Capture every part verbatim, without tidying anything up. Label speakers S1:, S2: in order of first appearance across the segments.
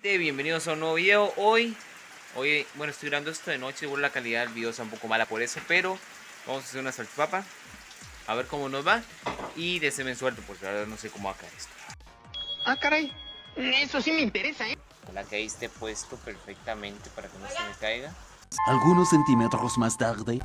S1: gente, bienvenidos a un nuevo video. Hoy, hoy, bueno, estoy grabando esto de noche, igual la calidad del video está un poco mala por eso, pero vamos a hacer una salchipapa, a ver cómo nos va y deseenme suerte, porque la verdad no sé cómo va a caer esto.
S2: Ah, caray, eso sí me interesa, ¿eh?
S1: Ojalá que ahí esté puesto perfectamente para que no se me caiga.
S3: Algunos centímetros más tarde.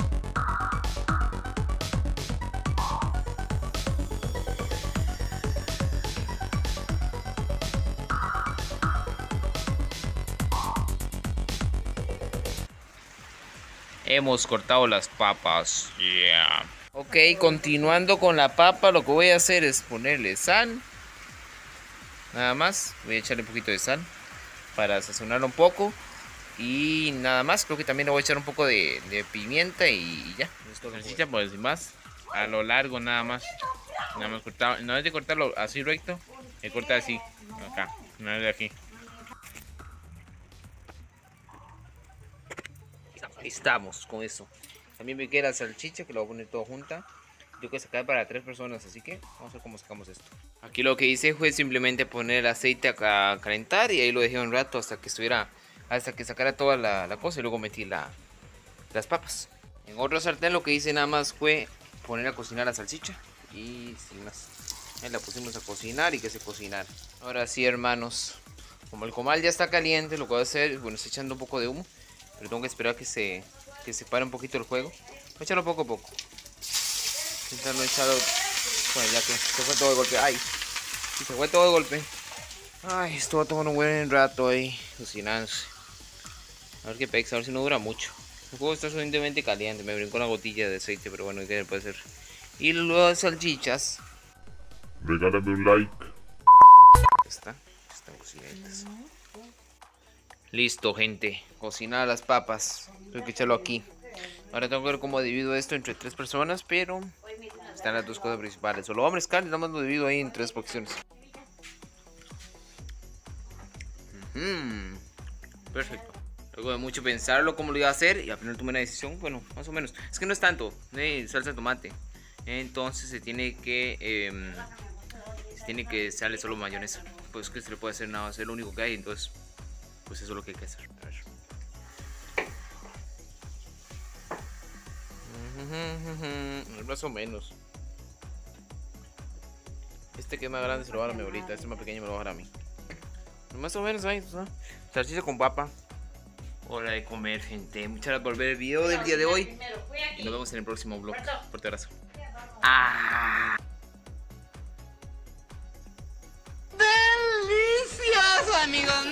S1: Hemos cortado las papas. Yeah. Ok, continuando con la papa, lo que voy a hacer es ponerle sal. Nada más, voy a echarle un poquito de sal para sazonarlo un poco. Y nada más, creo que también le voy a echar un poco de, de pimienta y ya. Esto salchicha, pues sin más, a lo largo nada más. Nada más cortado, no es de cortarlo así recto, he cortado así, acá, no es de aquí. Ahí estamos con eso. También me queda la salchicha que lo voy a poner todo junta. Yo que sacar para tres personas, así que vamos a ver cómo sacamos esto. Aquí lo que hice fue simplemente poner el aceite a calentar y ahí lo dejé un rato hasta que estuviera, hasta que sacara toda la, la cosa y luego metí la, las papas. En otro sartén lo que hice nada más fue poner a cocinar la salchicha y sin más. Ahí la pusimos a cocinar y que se cocinara. Ahora sí, hermanos, como el comal ya está caliente, lo que voy a hacer, bueno, estoy echando un poco de humo. Pero tengo que esperar que se, que se pare un poquito el fuego. Voy a echarlo poco a poco. Intentarlo echarlo. Bueno, ya que se fue todo de golpe. ¡Ay! Sí, se fue todo de golpe. Ay, esto va a tomar un buen rato ahí cocinándose. A ver qué pexa, a ver si no dura mucho. El fuego está suficientemente caliente. Me brincó una gotilla de aceite, pero bueno, ¿qué puede ser? Y las salchichas.
S4: Regálame un like.
S1: Está, están cocinaditas. Listo, gente, cocinar las papas. Tengo que echarlo aquí. Ahora tengo que ver cómo divido esto entre tres personas, pero están las dos cosas principales. O lo voy a mezclar y nada más lo divido ahí en tres porciones. Uh-huh. Perfecto. Luego de mucho pensarlo cómo lo iba a hacer y al final tomé una decisión, bueno, más o menos. Es que no es tanto, eh, salsa de tomate. Entonces se tiene que eh, se tiene que echarle solo mayonesa. Pues que se le puede hacer nada, es lo único que hay, entonces pues eso es lo que hay que hacer. A ver. Más o menos. Este que es más grande se lo va a dar a mi abuelita. Este más pequeño me lo va a dar a mí. Más o menos ahí, ¿no? Salchicha con papa. Hora de comer, gente. Muchas gracias por ver el video del día de hoy. Y nos vemos en el próximo vlog. Fuerte abrazo. ¡Ah!
S2: ¡Delicioso, amigos!